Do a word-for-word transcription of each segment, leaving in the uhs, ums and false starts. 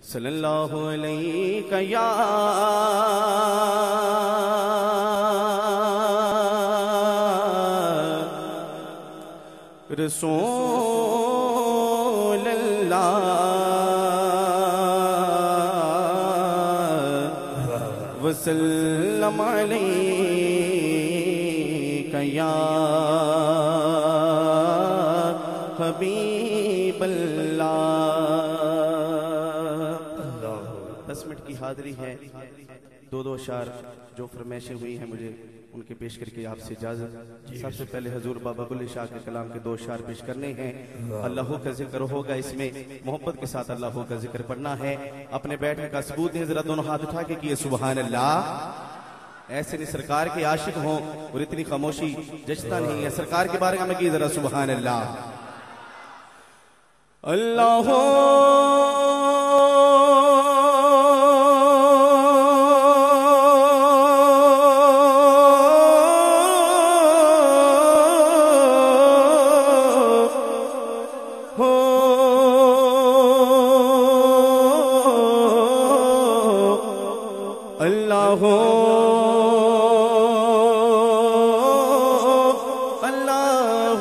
صلی اللہ علیہ یا رسول اللہ وسلم علیک یا حبیب اللہ۔ دس منٹ کی حاضری ہے، دو دو اشعار جو فرمائشیں ہوئی ہیں مجھے ان کے پیش کر کے آپ سے اجازت۔ سب سے پہلے حضور بابا بلے شاہ کے کلام کے دو اشعار پیش کرنے ہیں۔ اللہ کا ذکر ہوگا، اس میں محبت کے ساتھ اللہ کا ذکر پڑھنا ہے۔ اپنے بیٹھنے کا ثبوت ہے، ذرا دونوں ہاتھ اٹھا کے کیے سبحان اللہ۔ ایسے نہیں سرکار کے عاشق ہوں اور اتنی خاموشی جچتا نہیں ہے، سرکار کے بارے میں کیے ذرا سبحان اللہ۔ اللہ اللہ اللہ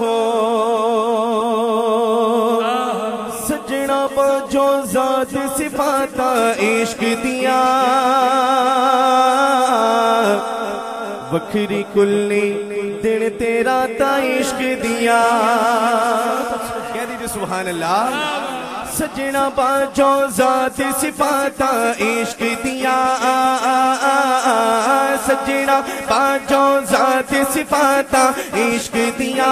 سجنا جو ذات صفات عشق دیا وکھری کلی دن تیرا تا عشق دیا۔ کہہ دیجئے سبحان اللہ۔ سجنا باجو ذات صفات عشق دیا سجنا باجو ذات صفات عشق دیا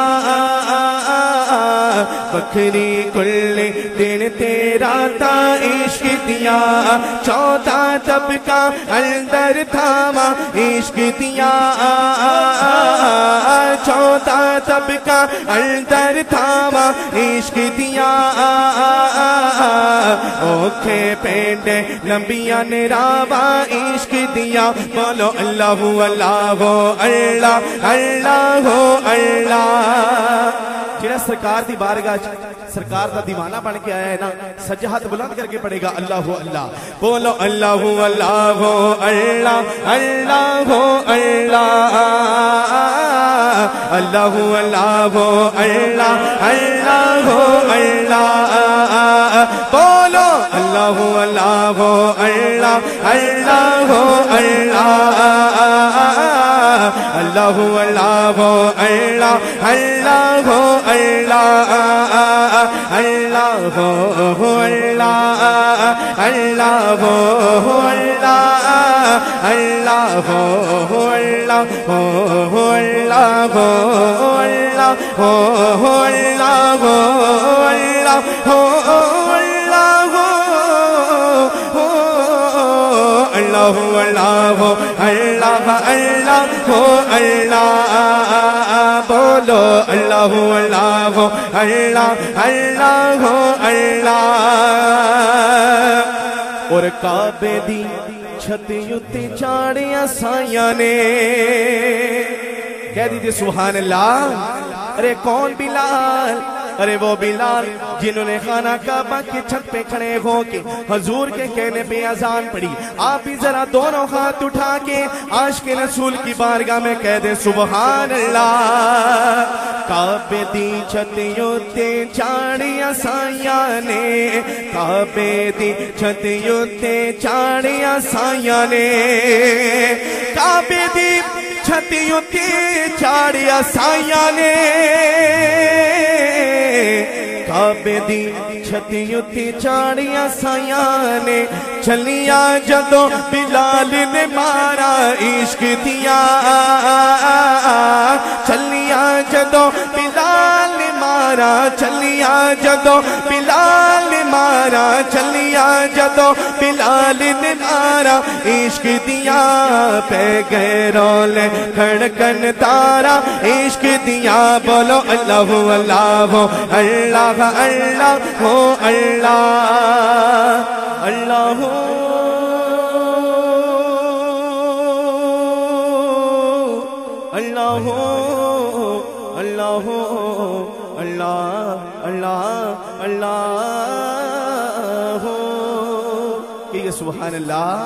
بکری کل دن تیرا تا عشق دیا چودہ طبقہ اندر تھاما عشق دیا چودہ طبقہ اندر تھاما عشق دیا اوکھے پینڈے نبیاں نے راوا عشق دیا بولو اللہ اللہ اللہ اللہ اللہ۔ جنہیں سرکار دی بارگاہ سرکار دا دیوانہ بن کے آیا ہے نا سجا ہاتھ بلند کر کے پڑھے گا اللہ اللہ بولو اللہ اللہ اللہ اللہ اللہ اللہ اللہ اللہ اللہ اللہ بولو اللہ اللہ اللہ اللہ اللہ اللہ اللہ اللہ اللہ اللہ اللہ اللہ اللہ اللہ بولو اللہ اللہ اللہ اللہ اللہ۔ اور کعبے دی چھت یوتے چاڑیاں سایاں نے کہہ دیجئے سبحان اللہ۔ ارے کون بلال؟ ارے وہ بلال جنہوں نے خانہ کعبہ کی چھت پہ کھڑے ہو کے حضور کے کہنے پہ اذان پڑھی۔ آپ بھی ذرا دونوں ہاتھ اٹھا کے عاشق رسول کی بارگاہ میں کہہ دیں سبحان اللہ۔ کعبے دی چھت یوتے چاڑیاں سایاں نے کعبے دی چھت یوتے چاڑیاں سایاں نے کعبے دی چھت یوتے چاڑیاں سایاں نے کعبے دی چھت یوتے چاڑیاں سایاں نے چلیاں جدو بلال نے مارا عشق دیا چلیاں جدو بلال نے مارا چلیاں جدو بلال نے مارا چلیاں جدو بلال نے مارا عشق دیا پہ گئے رولے کھڑکن تارا عشق دیا بولو اللہ اللہ اللہ اللہ ہو اللہ اللہ اللہ اللہ اللہ اللہ اللہ کہ یہ سبحان اللہ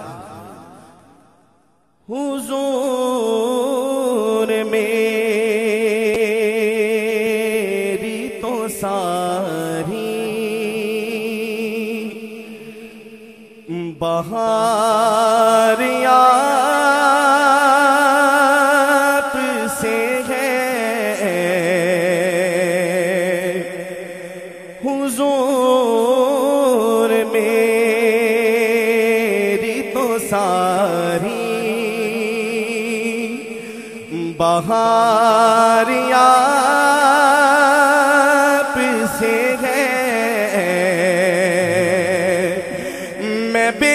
حضور میری تو ساری بہار آپ سے ہے حضور میری تو ساری بہار آپ سے ہے میں بے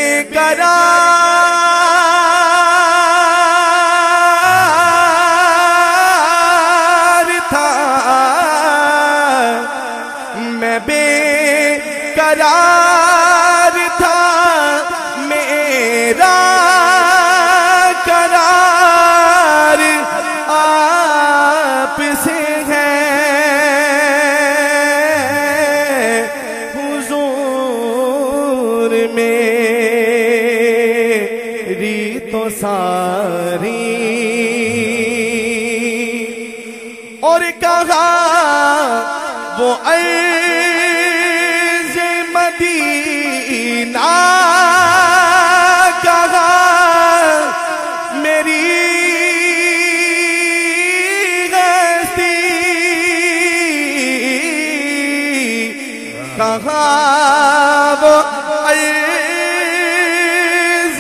قرار تھا میں بے قرار تھا میرا قرار آپ سے ہے حضور میری تو ساری اور کہا وہ عرض مدینہ کہا میری غستی کہا وہ عرض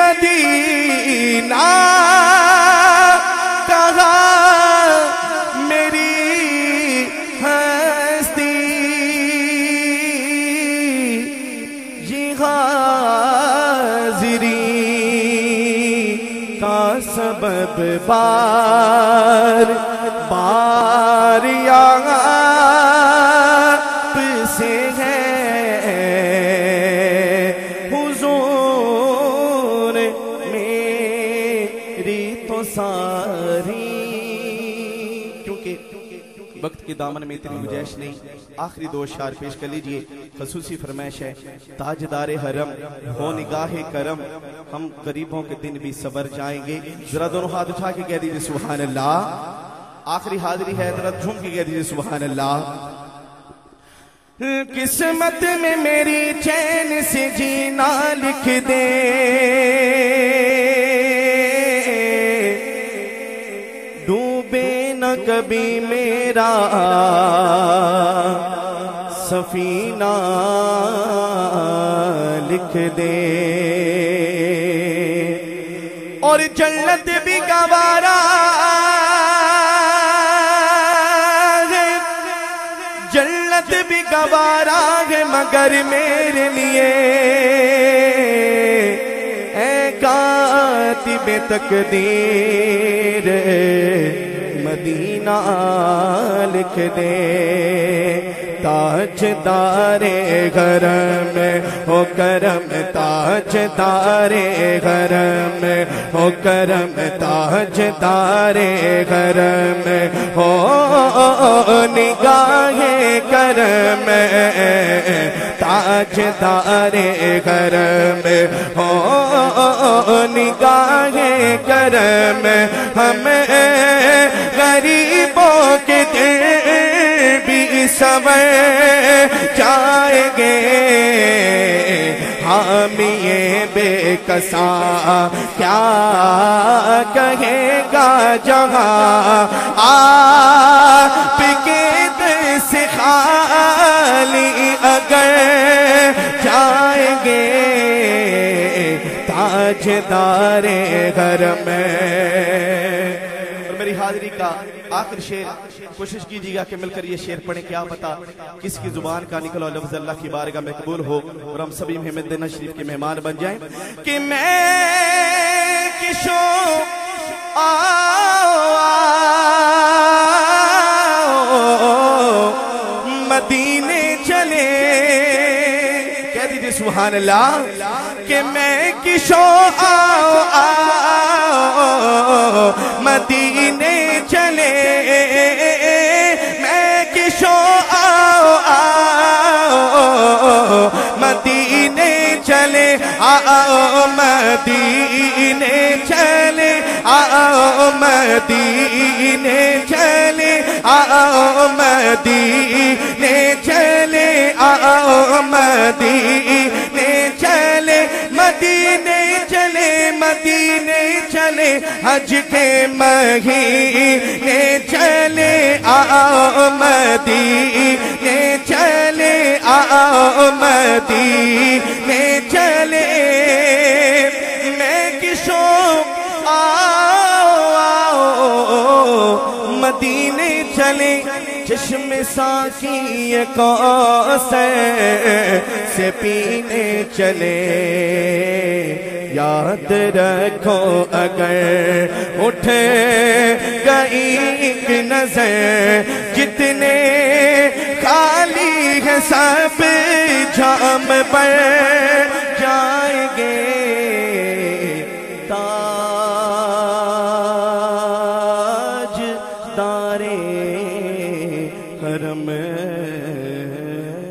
مدینہ کہا میری ہستی یہ حاضری کا سبب بار بار آپ سے ہے حضور میری تو ساری کیونکہ وقت کے دامن میں اتنی گنجائش نہیں آخری دو اشعار پیش کر لیجئے خصوصی فرمائش ہے تاجدار حرم ہو نگاہ کرم ہم غریبوں کے دن بھی صبر جائیں گے ذرا دونوں ہاتھ اٹھا کے کہہ دیجئے سبحان اللہ آخری حاضری ہے ذرا جھوم کے کہہ دیجئے سبحان اللہ قسمت میں میری چین سے جینا لکھ دے ڈوبے نہ کبھی میرا سفینہ لکھ دے اور جنت بھی گوارا ہے جنت بھی گوارا ہے مگر میرے لیے اے کاتب تقدیر مدینہ لکھ دے تاجدار گھر میں ہو کرم تاجدار گھر میں ہو کرم تاجدار گھر میں ہو نگاہ کرم تاجدار گھر میں ہو نگاہ کرم ہمیں غریبوں کے دل بھی سمے جائیں گے حامی بے کسا کیا کہے گا جہاں آپ کے دست خالی اگر جائیں گے تاجدار گھر میں اور میری حاضری کا آخر شعر کوشش کیجیے گا کہ مل کر یہ شعر پڑھیں کیا پتا کس کی زبان کا نکلا لفظ اللہ کی بارگاہ میں قبول ہو اور ہم سبھی محمد دینا شریف کے مہمان بن جائیں کہ میں کشو آؤ مدینے چلے کہہ دیجئے سبحان اللہ کہ میں کشو آؤ آؤ مدینے چلے میں کشو آؤ آؤ مدینے چلے آؤ مدینے چلے آؤ مدینے چلے آؤ مدینے چلے آؤ مدینے چلے مدینے چلے مدینے چلے حج کے مہینے چلے آؤ مدینے چلے آؤ مدینے چلے میں کشوں آؤ آؤ مدینے چلے چشم ساقی کوثر سے پینے چلے یاد رکھو اگر اٹھ گئی ایک نظر جتنے خالی ہے سب جام پر جائیں گے تاج دارے حرم